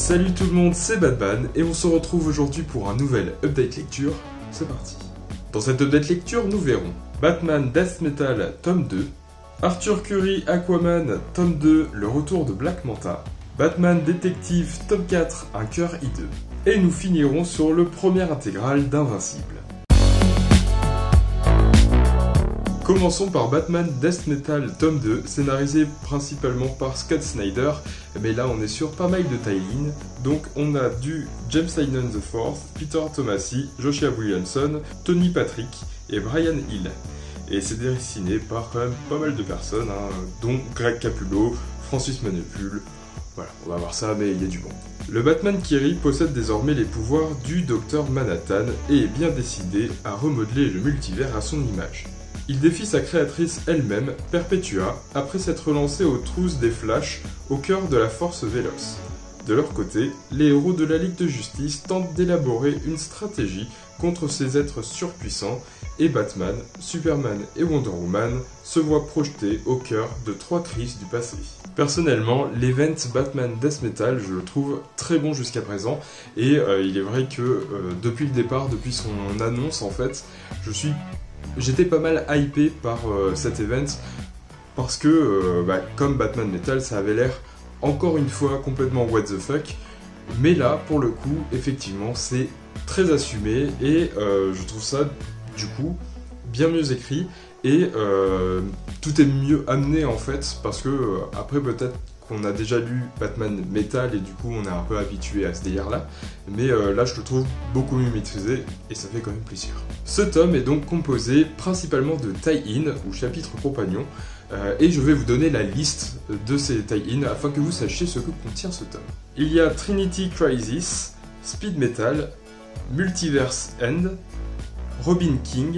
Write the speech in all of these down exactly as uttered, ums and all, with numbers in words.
Salut tout le monde, c'est Batman et on se retrouve aujourd'hui pour un nouvel update lecture. C'est parti. Dans cette update lecture, nous verrons Batman Death Metal tome deux, Arthur Curry Aquaman tome deux, le retour de Black Manta, Batman Détective tome quatre, un cœur hideux. Et nous finirons sur le premier intégral d'Invincible. Commençons par Batman Death Metal tome deux, scénarisé principalement par Scott Snyder, mais là on est sur pas mal de tie-in, donc on a du James Tynion the fourth, Peter Tomasi, Joshua Williamson, Tony Patrick et Brian Hill. Et c'est dessiné par quand même pas mal de personnes, hein, dont Greg Capullo, Francis Manapul, voilà, on va voir ça, mais il y a du bon. Le Batman Kiri possède désormais les pouvoirs du Docteur Manhattan et est bien décidé à remodeler le multivers à son image. Il défie sa créatrice elle-même, Perpetua, après s'être lancé aux trousses des Flash au cœur de la Force Véloce. De leur côté, les héros de la Ligue de Justice tentent d'élaborer une stratégie contre ces êtres surpuissants et Batman, Superman et Wonder Woman se voient projetés au cœur de trois crises du passé. Personnellement, l'event Batman Death Metal, je le trouve très bon jusqu'à présent et euh, il est vrai que euh, depuis le départ, depuis son annonce en fait, je suis J'étais pas mal hypé par euh, cet event parce que, euh, bah, comme Batman Metal, ça avait l'air encore une fois complètement what the fuck, mais là, pour le coup, effectivement, c'est très assumé et euh, je trouve ça, du coup, bien mieux écrit et euh, tout est mieux amené en fait parce que, euh, après peut-être qu'on a déjà lu Batman Metal et du coup on est un peu habitué à ce délire là, mais euh, là je le trouve beaucoup mieux maîtrisé et ça fait quand même plaisir. Ce tome est donc composé principalement de tie-in ou chapitres compagnons euh, et je vais vous donner la liste de ces tie-in afin que vous sachiez ce que contient ce tome. Il y a Trinity Crisis, Speed Metal, Multiverse End, Robin King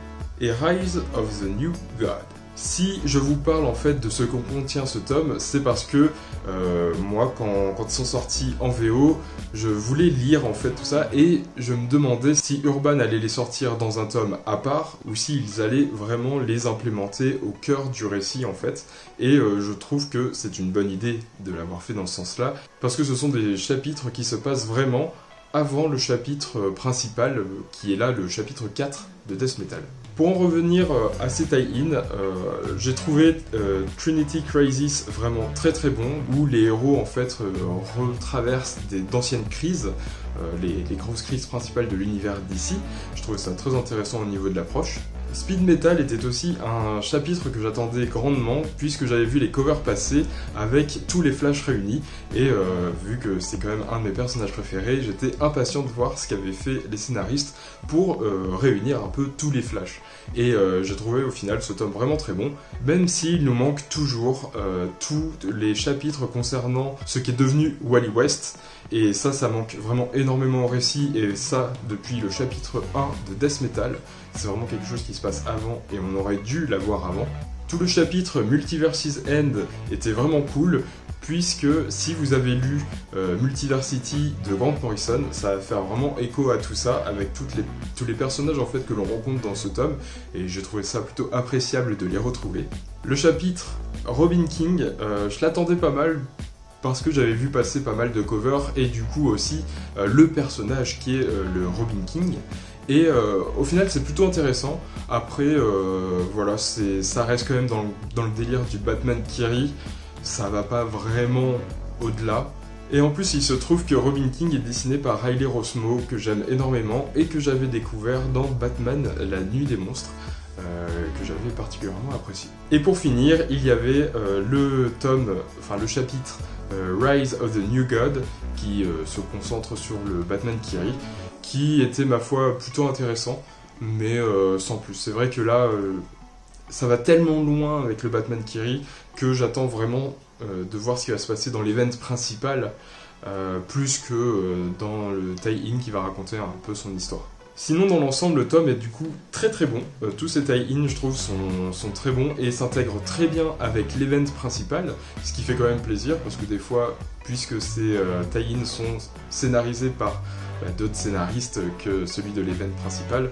et Rise of the New God. Si je vous parle en fait de ce que contient ce tome, c'est parce que euh, moi, quand, quand ils sont sortis en V O, je voulais lire en fait tout ça et je me demandais si Urban allait les sortir dans un tome à part ou s'ils allaient vraiment les implémenter au cœur du récit en fait. Et euh, je trouve que c'est une bonne idée de l'avoir fait dans ce sens-là parce que ce sont des chapitres qui se passent vraiment avant le chapitre principal euh, qui est là le chapitre quatre de Death Metal. Pour en revenir à ces tie-in, euh, j'ai trouvé euh, Trinity Crisis vraiment très très bon, où les héros en fait euh, retraversent d'anciennes crises, euh, les, les grosses crises principales de l'univers D C. Je trouvais ça très intéressant au niveau de l'approche. Speed Metal était aussi un chapitre que j'attendais grandement puisque j'avais vu les covers passer avec tous les Flash réunis et euh, vu que c'est quand même un de mes personnages préférés, j'étais impatient de voir ce qu'avaient fait les scénaristes pour euh, réunir un peu tous les Flash. Et euh, j'ai trouvé au final ce tome vraiment très bon, même s'il nous manque toujours euh, tous les chapitres concernant ce qui est devenu Wally West. Et ça, ça manque vraiment énormément au récit, et ça, depuis le chapitre un de Death Metal, c'est vraiment quelque chose qui se passe avant, et on aurait dû l'avoir avant. Tout le chapitre Multiverse's End était vraiment cool, puisque si vous avez lu euh, Multiversity de Grant Morrison, ça va faire vraiment écho à tout ça, avec toutes les, tous les personnages en fait que l'on rencontre dans ce tome, et j'ai trouvé ça plutôt appréciable de les retrouver. Le chapitre Robin King, euh, je l'attendais pas mal, parce que j'avais vu passer pas mal de covers et du coup aussi euh, le personnage qui est euh, le Robin King. Et euh, au final c'est plutôt intéressant. Après euh, voilà, ça reste quand même dans le, dans le délire du Batman Kiri, ça va pas vraiment au-delà. Et en plus il se trouve que Robin King est dessiné par Riley Rossmo, que j'aime énormément et que j'avais découvert dans Batman La Nuit des Monstres. Euh, que j'avais particulièrement apprécié. Et pour finir, il y avait euh, le tome, enfin le chapitre euh, Rise of the New God, qui euh, se concentre sur le Batman Kiri, qui était ma foi plutôt intéressant, mais euh, sans plus. C'est vrai que là, euh, ça va tellement loin avec le Batman Kiri que j'attends vraiment euh, de voir ce qui va se passer dans l'event principal, euh, plus que euh, dans le tie-in qui va raconter un peu son histoire. Sinon, dans l'ensemble, le tome est du coup très très bon. Euh, tous ces tie-in, je trouve, sont, sont très bons et s'intègrent très bien avec l'event principal, ce qui fait quand même plaisir parce que des fois, puisque ces euh, tie-in sont scénarisés par bah, d'autres scénaristes que celui de l'event principal,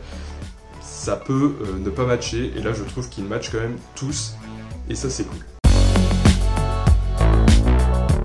ça peut euh, ne pas matcher et là je trouve qu'ils matchent quand même tous et ça c'est cool.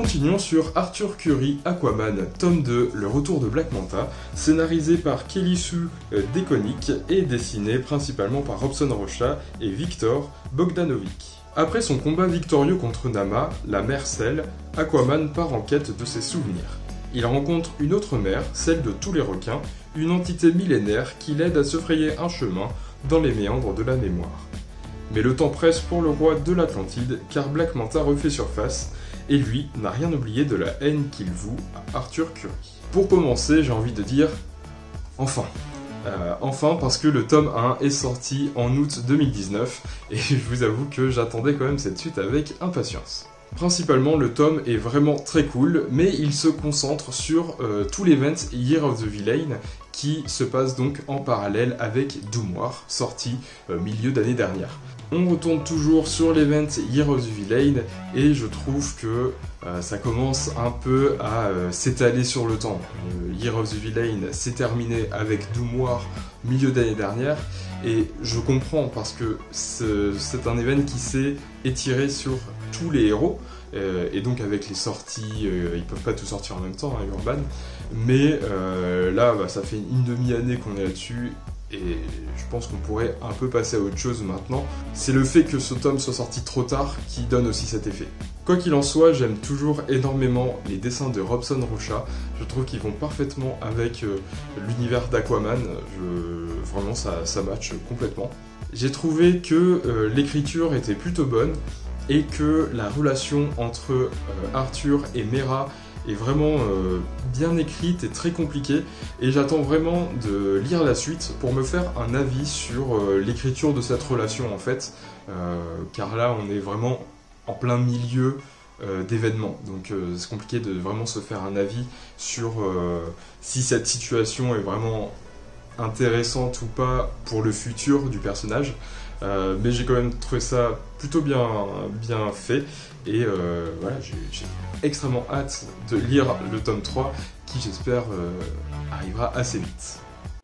Continuons sur Arthur Curry Aquaman, tome deux, Le retour de Black Manta, scénarisé par Kelly Sue DeConnick et dessiné principalement par Robson Rocha et Victor Bogdanovic. Après son combat victorieux contre Nama, la mère Cell, Aquaman part en quête de ses souvenirs. Il rencontre une autre mère, celle de tous les requins, une entité millénaire qui l'aide à se frayer un chemin dans les méandres de la mémoire. Mais le temps presse pour le roi de l'Atlantide, car Black Manta refait surface, et lui n'a rien oublié de la haine qu'il voue à Arthur Curry. Pour commencer, j'ai envie de dire enfin. Euh, enfin parce que le tome un est sorti en août deux mille dix-neuf, et je vous avoue que j'attendais quand même cette suite avec impatience. Principalement, le tome est vraiment très cool, mais il se concentre sur euh, tout l'event Year of the Villain, qui se passe donc en parallèle avec Doom War, sorti euh, milieu d'année dernière. On retourne toujours sur l'event Year of the Villain, et je trouve que euh, ça commence un peu à euh, s'étaler sur le temps. Euh, Year of the Villain s'est terminé avec Doom War milieu d'année dernière, et je comprends parce que c'est un event qui s'est étiré sur tous les héros, euh, et donc avec les sorties, euh, ils peuvent pas tout sortir en même temps, hein, Urban, mais euh, là bah, ça fait une demi-année qu'on est là-dessus, et je pense qu'on pourrait un peu passer à autre chose maintenant. C'est le fait que ce tome soit sorti trop tard qui donne aussi cet effet. Quoi qu'il en soit, j'aime toujours énormément les dessins de Robson Rocha, je trouve qu'ils vont parfaitement avec euh, l'univers d'Aquaman, vraiment ça, ça match complètement. J'ai trouvé que euh, l'écriture était plutôt bonne, et que la relation entre euh, Arthur et Mera est vraiment euh, bien écrite et très compliquée, et j'attends vraiment de lire la suite pour me faire un avis sur euh, l'écriture de cette relation en fait, euh, car là on est vraiment en plein milieu euh, d'événements, donc euh, c'est compliqué de vraiment se faire un avis sur euh, si cette situation est vraiment intéressante ou pas pour le futur du personnage. Euh, mais j'ai quand même trouvé ça plutôt bien, bien fait, et euh, voilà, j'ai extrêmement hâte de lire le tome trois qui j'espère euh, arrivera assez vite.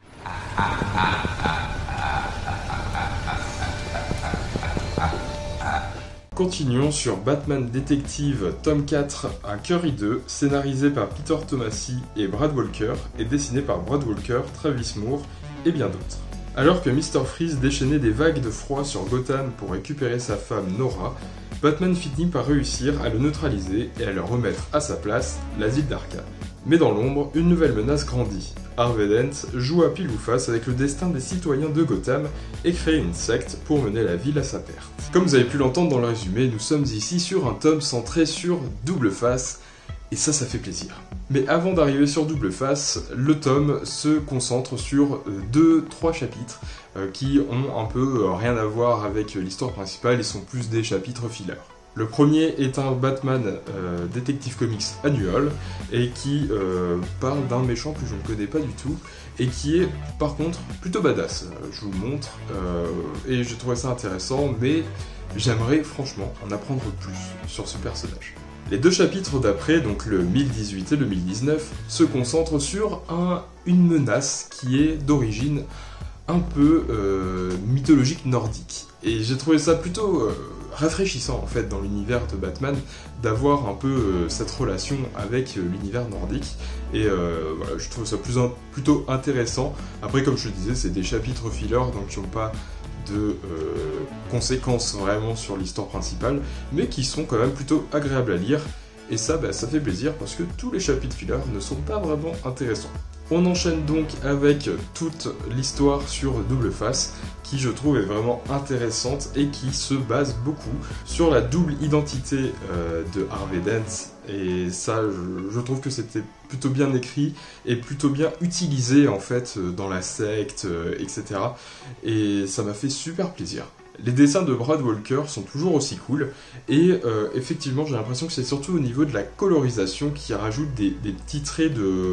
Continuons sur Batman Detective tome quatre à Curry deux, scénarisé par Peter Tomasi et Brad Walker, et dessiné par Brad Walker, Travis Moore et bien d'autres. Alors que mister Freeze déchaînait des vagues de froid sur Gotham pour récupérer sa femme Nora, Batman finit par réussir à le neutraliser et à le remettre à sa place, l'asile d'Arkham. Mais dans l'ombre, une nouvelle menace grandit. Harvey Dent joue à pile ou face avec le destin des citoyens de Gotham et crée une secte pour mener la ville à sa perte. Comme vous avez pu l'entendre dans le résumé, nous sommes ici sur un tome centré sur Double Face, et ça, ça fait plaisir. Mais avant d'arriver sur Double Face, le tome se concentre sur deux trois chapitres euh, qui ont un peu euh, rien à voir avec l'histoire principale et sont plus des chapitres fillers. Le premier est un Batman euh, Detective Comics annual, et qui euh, parle d'un méchant que je ne connais pas du tout, et qui est par contre plutôt badass. Je vous montre, euh, et j'ai trouvé ça intéressant, mais j'aimerais franchement en apprendre plus sur ce personnage. Les deux chapitres d'après, donc le mille dix-huit et le mille dix-neuf, se concentrent sur un, une menace qui est d'origine un peu euh, mythologique nordique. Et j'ai trouvé ça plutôt euh, rafraîchissant en fait dans l'univers de Batman d'avoir un peu euh, cette relation avec euh, l'univers nordique. Et euh, voilà, je trouve ça plus un, plutôt intéressant. Après, comme je le disais, c'est des chapitres fillers, donc qui n'ont pas de euh, conséquences vraiment sur l'histoire principale, mais qui sont quand même plutôt agréables à lire, et ça, bah, ça fait plaisir parce que tous les chapitres fillers ne sont pas vraiment intéressants. On enchaîne donc avec toute l'histoire sur Double Face, qui je trouve est vraiment intéressante et qui se base beaucoup sur la double identité euh, de Harvey Dent, et ça je, je trouve que c'était plutôt bien écrit et plutôt bien utilisé en fait dans la secte, euh, et cetera. Et ça m'a fait super plaisir. Les dessins de Brad Walker sont toujours aussi cool, et euh, effectivement j'ai l'impression que c'est surtout au niveau de la colorisation qui rajoute des, des petits traits de...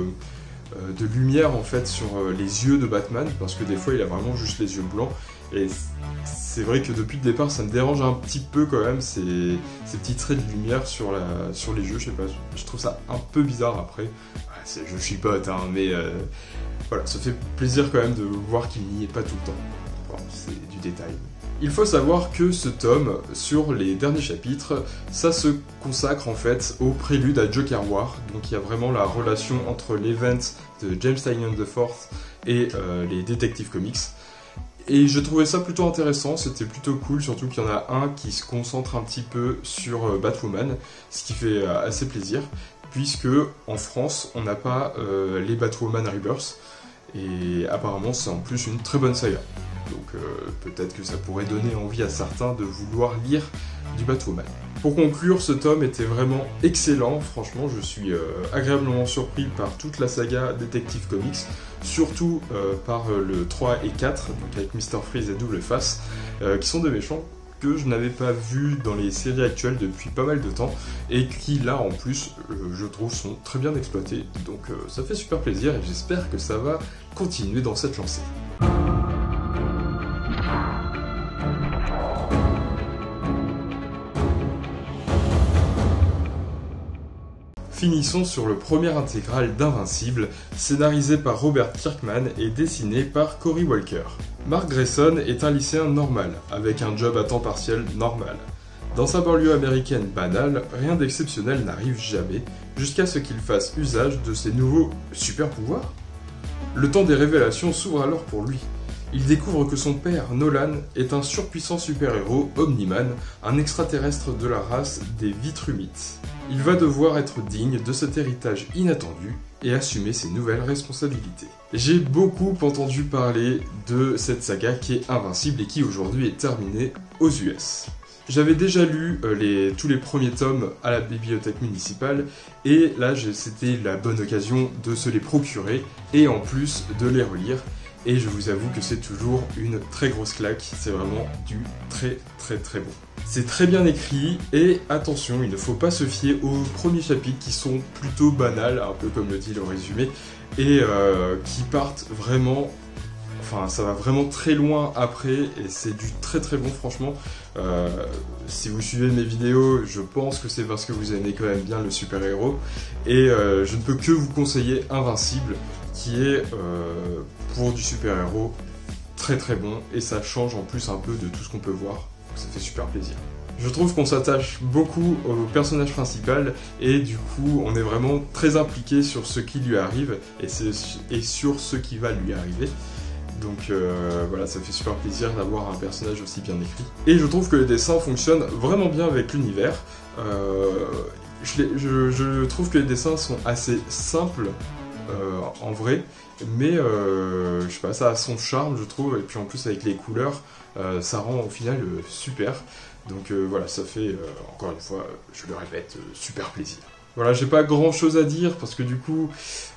de lumière en fait sur les yeux de Batman, parce que des fois il a vraiment juste les yeux blancs, et c'est vrai que depuis le départ ça me dérange un petit peu quand même ces, ces petits traits de lumière sur, la, sur les yeux, je sais pas, je trouve ça un peu bizarre après, je chipote hein, mais euh, voilà, ça fait plaisir quand même de voir qu'il n'y est pas tout le temps, bon, c'est du détail. Il faut savoir que ce tome, sur les derniers chapitres, ça se consacre en fait au prélude à Joker War, donc il y a vraiment la relation entre l'event de James Tynion the fourth et euh, les Detective Comics. Et je trouvais ça plutôt intéressant, c'était plutôt cool, surtout qu'il y en a un qui se concentre un petit peu sur euh, Batwoman, ce qui fait euh, assez plaisir, puisque en France, on n'a pas euh, les Batwoman Rebirth, et apparemment c'est en plus une très bonne saga. Donc euh, peut-être que ça pourrait donner envie à certains de vouloir lire du Batwoman. Pour conclure, ce tome était vraiment excellent, franchement je suis euh, agréablement surpris par toute la saga Detective Comics, surtout euh, par euh, le trois et quatre, donc avec Mister Freeze et Double Face, euh, qui sont des méchants que je n'avais pas vus dans les séries actuelles depuis pas mal de temps, et qui là en plus, euh, je trouve, sont très bien exploités, donc euh, ça fait super plaisir et j'espère que ça va continuer dans cette lancée. Finissons sur le premier intégral d'Invincible, scénarisé par Robert Kirkman et dessiné par Cory Walker. Mark Grayson est un lycéen normal, avec un job à temps partiel normal. Dans sa banlieue américaine banale, rien d'exceptionnel n'arrive jamais, jusqu'à ce qu'il fasse usage de ses nouveaux super pouvoirs. Le temps des révélations s'ouvre alors pour lui. Il découvre que son père, Nolan, est un surpuissant super-héros, Omni-Man, un extraterrestre de la race des Vitrumites. Il va devoir être digne de cet héritage inattendu et assumer ses nouvelles responsabilités. J'ai beaucoup entendu parler de cette saga qui est Invincible et qui aujourd'hui est terminée aux U S. J'avais déjà lu euh, les, tous les premiers tomes à la bibliothèque municipale et là c'était la bonne occasion de se les procurer et en plus de les relire. Et je vous avoue que c'est toujours une très grosse claque, c'est vraiment du très très très bon. C'est très bien écrit, et attention, il ne faut pas se fier aux premiers chapitres qui sont plutôt banals, un peu comme le dit le résumé, et euh, qui partent vraiment... Enfin, ça va vraiment très loin après, et c'est du très très bon franchement. Euh, si vous suivez mes vidéos, je pense que c'est parce que vous aimez quand même bien le super-héros, et euh, je ne peux que vous conseiller Invincible, qui est euh, pour du super-héros très très bon, et ça change en plus un peu de tout ce qu'on peut voir, donc ça fait super plaisir. Je trouve qu'on s'attache beaucoup au personnage principal, et du coup on est vraiment très impliqué sur ce qui lui arrive, et, et sur ce qui va lui arriver. Donc euh, voilà, ça fait super plaisir d'avoir un personnage aussi bien écrit. Et je trouve que les dessins fonctionnent vraiment bien avec l'univers. Euh, je, je, je trouve que les dessins sont assez simples, Euh, en vrai, mais euh, je sais pas, ça a son charme je trouve, et puis en plus avec les couleurs, euh, ça rend au final euh, super, donc euh, voilà, ça fait, euh, encore une fois, je le répète, euh, super plaisir. Voilà, j'ai pas grand chose à dire, parce que du coup,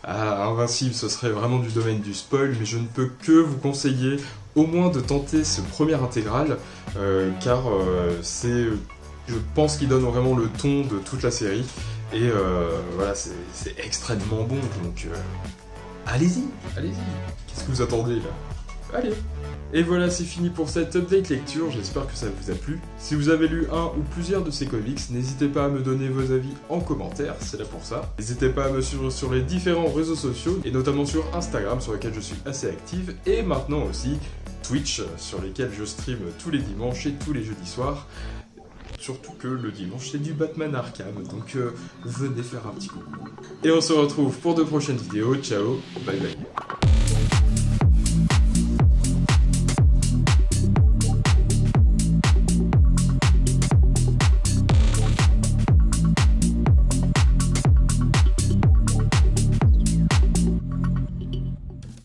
à Invincible, ce serait vraiment du domaine du spoil, mais je ne peux que vous conseiller au moins de tenter ce premier intégral, euh, car euh, c'est, je pense qu'il donne vraiment le ton de toute la série. Et euh, voilà, c'est extrêmement bon, donc euh, allez-y, allez-y. Qu'est-ce que vous attendez là? Allez. Et voilà, c'est fini pour cette update lecture, j'espère que ça vous a plu. Si vous avez lu un ou plusieurs de ces comics, n'hésitez pas à me donner vos avis en commentaire, c'est là pour ça. N'hésitez pas à me suivre sur les différents réseaux sociaux, et notamment sur Instagram, sur lequel je suis assez active, et maintenant aussi Twitch, sur lesquels je stream tous les dimanches et tous les jeudis soirs. Surtout que le dimanche c'est du Batman Arkham, donc euh, venez faire un petit coucou. Et on se retrouve pour de prochaines vidéos, ciao, bye bye.